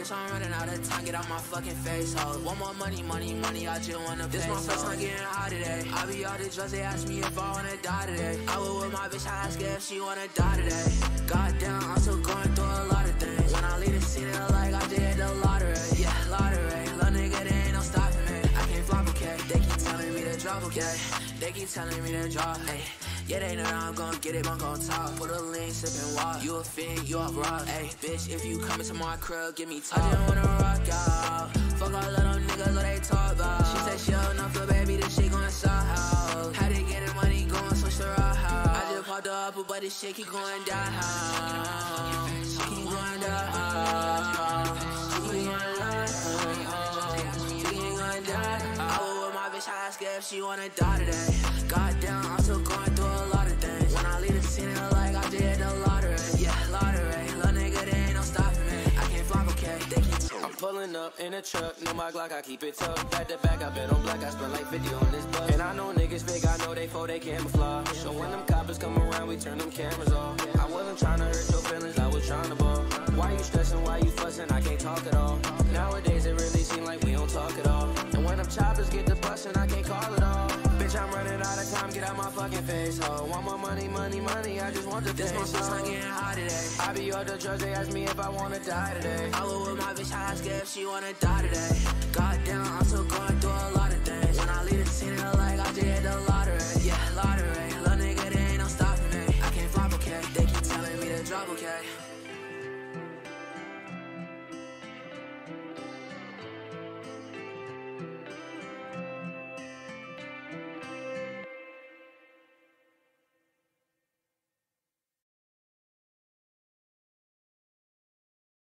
bitch, I'm running out of time, get out my fucking face, ho. Want more money, money, money, I just wanna pay. This my first time getting high today. I be all the drugs, they ask me if I wanna die today. I was with my bitch, I ask her if she wanna die today. Goddamn, I'm still going through a lot of things. When I leave the scene, it look like I just hit the lottery. Yeah, lottery, little nigga, there ain't no stopping me. I can't flop, okay, they keep telling me to drop, okay. They keep telling me to drop, ayy. Yeah, they know that I'm gon' get it, I'm gon' talk. Put a lean, sippin' water. You a fiend, you a rock. Ayy, bitch, if you come into my crib, give me top. I just wanna rock out. Fuck all of them niggas, what they talk about. She said she old enough for baby, this shit going south. Had to get the money going, switch the route. I just popped the upper, but this shit keep going down. She keep going down. She keep going down. She keep going down. I was with my bitch, I asked her if she wanna die today. Goddamn, I'm still going through a lot of things. When I leave the scene, it look like I just hit the lottery. Yeah, lottery, little nigga, there ain't no stopping me. I can't flop, okay, they keep I'm pulling up in a truck, know my Glock, I keep it tucked. Back to back, I bet on black, I spend like 50 on this bus. And I know niggas fake, I know they for they camouflage. So when them coppers come around, we turn them cameras off. I wasn't trying to hurt your feelings, I was trying to ball. Why you stressing, why you fussing, I can't talk at all. Nowadays it really seem like we don't talk at all. And when them choppers get to bustin', I can't call it all. Bitch, I'm running out of time, get out my fucking face, ho. Want more money, money, money, I just want the face. This my first time getting high today. I be on the drugs, they ask me if I wanna die today. I was with my bitch, I ask her if she wanna die today. Goddamn, I'm so going